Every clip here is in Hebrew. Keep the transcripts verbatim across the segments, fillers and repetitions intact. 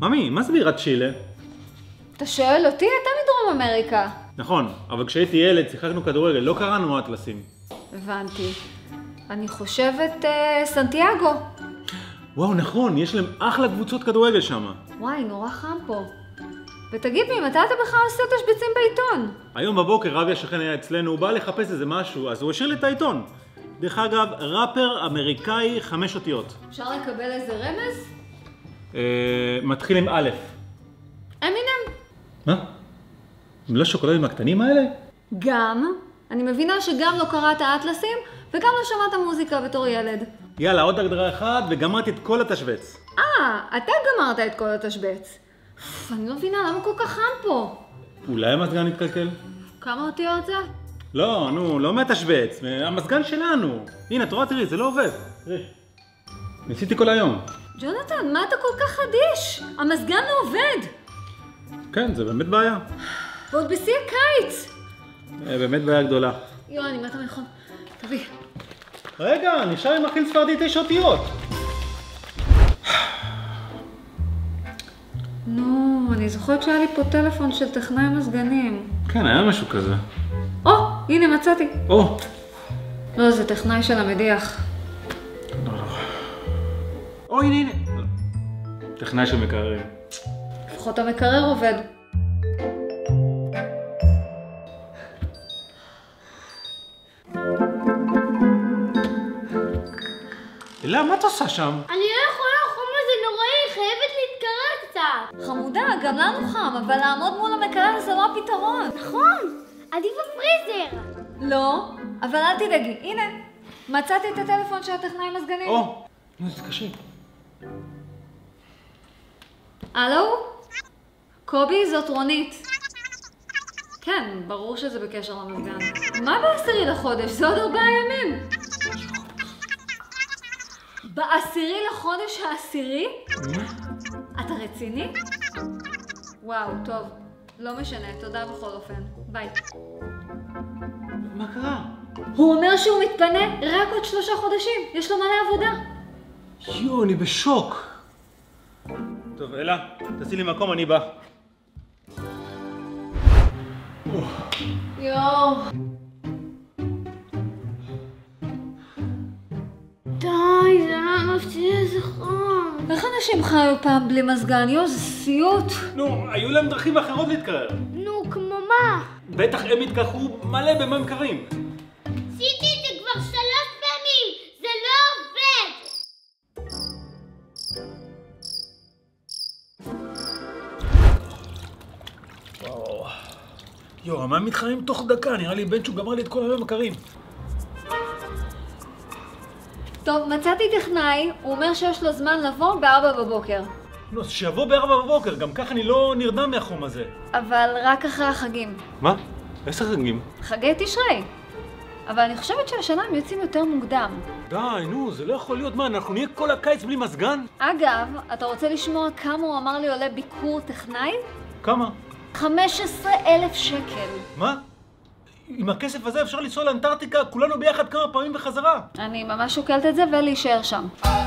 ממי, מה זה בירת צ'ילה? אתה שואל אותי? אתה מדרום אמריקה. נכון, אבל כשהייתי ילד שיחקנו כדורגל, לא קראנו אטלסים. הבנתי. אני חושבת אה, סנטיאגו. וואו, נכון, יש להם אחלה קבוצות כדורגל שם. וואי, נורא חם פה. ותגיד לי, מתי אתה בכלל עושה תשבצים בעיתון? היום בבוקר רבי השכן היה אצלנו, הוא בא לחפש איזה משהו, אז הוא השאיר לי את העיתון. דרך אגב, ראפר אמריקאי חמש אותיות. אפשר לקבל איזה רמז? אה, מתחיל עם א'. אמינם. מה? הם לא שוקולדים הקטנים האלה? גם. אני מבינה שגם לא קראת אטלסים, וגם לא שמעת מוזיקה בתור ילד. יאללה, עוד הגדרה אחת וגמרתי את כל התשבץ. אה, אתה גמרת את כל התשבץ. אני לא מבינה, למה כל כך חם פה? אולי המזגן התקלקל? כמה אותיות זה? לא, נו, לא מהתשבץ, המזגן שלנו. הנה, תורה, תראי, זה לא עובד. תראי. ניסיתי כל היום. ג'ונתן, מה אתה כל כך חדיש? המזגן לא עובד. כן, זה באמת בעיה. ועוד בשיא הקיץ. באמת בעיה גדולה. יואו, אני מתה מלחום. תביא. רגע, נשאר עם אכיל ספרדי תשע אותיות. נו, אני זוכרת שהיה לי פה טלפון של טכנאי מזגנים. כן, היה משהו כזה. או, הנה מצאתי. או. לא, זה טכנאי של המדיח. לא, לא. או, הנה, הנה. טכנאי של מקררים. לפחות המקרר עובד. אלה, מה את עושה שם? אני לא יכולה, החום הזה נוראי, חייבת להתקרר קצת. חמודה, גם לנו חם, אבל לעמוד מול המקרר זה לא הפתרון. נכון, עדיף בפריזר. לא, אבל אל תדאגי, הנה, מצאתי את הטלפון של הטכנאי מזגנים. או, נו, זה קשה. הלו? קובי, זאת רונית. כן, ברור שזה בקשר למזגן. מה בעשירי לחודש? זה עוד ארבעה ימים. בעשירי לחודש העשירי? אתה רציני? וואו, טוב. לא משנה, תודה בכל אופן. ביי. מה קרה? הוא אומר שהוא מתפנה רק עוד שלושה חודשים. יש לו מלא עבודה. יו, אני בשוק. טוב, אלה, תעשי לי מקום, אני בא. יואו. די, זה לא מפתיע, איזה חום. איך אנשים חיו פעם בלי מזגן? יואו, זה סיוט. נו, היו להם דרכים אחרות להתקרר. נו, כמו מה? בטח הם התקרחו מלא במים קרים. עשיתי את זה כבר שלוש פעמים, זה לא עובד! וואו. יו, המים מתחממים תוך דקה, נראה לי בן שהוא גמר לי את כל המים הקרים. טוב, מצאתי טכנאי, הוא אומר שיש לו זמן לבוא בארבע בבוקר. נו, אז שיבוא בארבע בבוקר, גם ככה אני לא נרדם מהחום הזה. אבל רק אחרי החגים. מה? איזה חגים? חגי תשרי. אבל אני חושבת שהשנה הם יוצאים יותר מוקדם. די, נו, זה לא יכול להיות. מה, אנחנו נהיה כל הקיץ בלי מזגן? אגב, אתה רוצה לשמוע כמה הוא אמר לי עולה ביקור טכנאי? כמה? חמש עשרה אלף שקל. מה? עם הכסף הזה אפשר לנסוע לאנטארקטיקה, כולנו ביחד כמה פעמים בחזרה. אני ממש שוקלת את זה ולהישאר שם.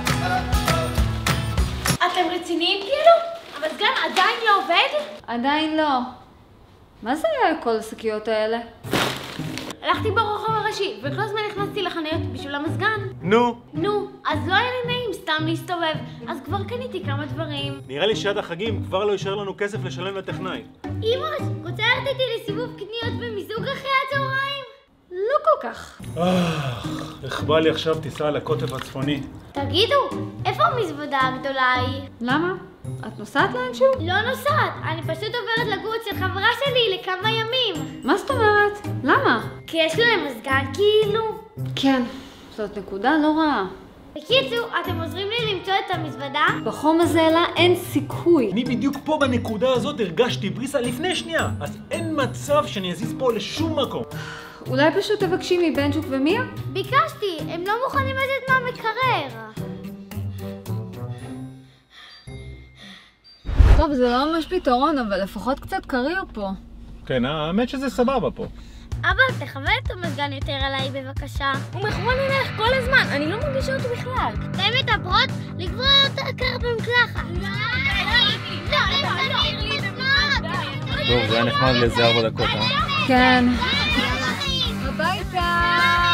אתם רציניים כאילו? המזגן עדיין לא עובד? עדיין לא. מה זה היה כל השקיות האלה? הלכתי ברחוב הראשי, וכל הזמן נכנסתי לחנויות בשביל המזגן. נו. נו, אז לא היה לי נעים סתם להסתובב, אז כבר קניתי כמה דברים. נראה לי שעד החגים כבר לא יישאר לנו כסף לשלם לטכנאי. אימוש, רוצה ללכת איתי לסיבוב קניות ומיזוג אחרי הצהריים? לא כל כך. אך, איך בא לי עכשיו טיסה על הקוטב הצפוני. תגידו, איפה המזוודה הגדולה היא? למה? את נוסעת לאנשהו? לא נוסעת, אני פשוט עוברת לגור אצל חברה שלי לכמה ימים. מה זאת אומרת? למה? כי יש להם מזגן כאילו. כן, זאת נקודה לא רעה. בקיצור, אתם עוזרים לי למצוא את המזוודה? בחום הזה לה אין סיכוי. אני בדיוק פה בנקודה הזאת הרגשתי בריסה לפני שנייה, אז אין מצב שאני אזיז פה לשום מקום. אולי פשוט תבקשי מבנצ'וק ומיה? ביקשתי, הם לא מוכנים לצאת מהמקרר. טוב, זה לא ממש פתרון, אבל לפחות קצת קריר פה. כן, האמת שזה סבבה פה. אבא, תכוון את המזגן יותר עליי בבקשה. הוא מכוון אלייך כל הזמן, אני לא מרגישה אותו בכלל. אתם מדברות לקבוע יותר קר במקלחת. לא, טוב, זה היה נחמד לאיזה ארבע דקות, אה? כן. הביתה!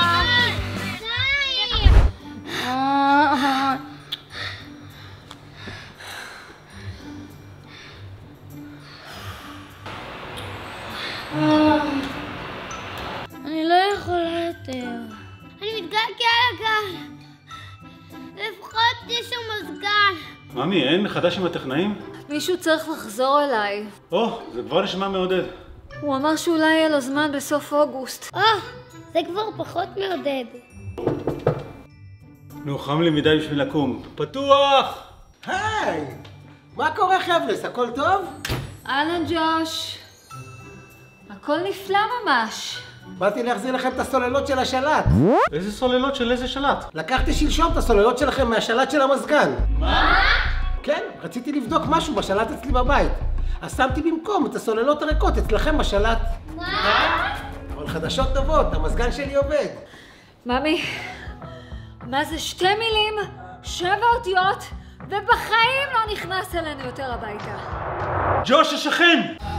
אני לא יכולה יותר. אני מתגעגע לגן. לפחות יש שם מזגן. ממי, אין חדש עם הטכנאים? מישהו צריך לחזור אליי. או, זה כבר נשמע מעודד. הוא אמר שאולי יהיה לו זמן בסוף אוגוסט. אה, זה כבר פחות מעודד. נו, חם לי מדי בשביל לקום. פתוח! היי! מה קורה חבר'ס? הכל טוב? אהלן ג'וש. הכל נפלא ממש. באתי להחזיר לכם את הסוללות של השלט. איזה סוללות של איזה שלט? לקחתי שלשום את הסוללות שלכם מהשלט של המזגן. מה? כן, רציתי לבדוק משהו בשלט אצלי בבית. אז שמתי במקום את הסוללות הריקות אצלכם בשלט. מה? אבל חדשות טובות, המזגן שלי עובד. ממי, מה זה שתי מילים, שבע אותיות, ובחיים לא נכנס אלינו יותר הביתה. ג'וש השכן!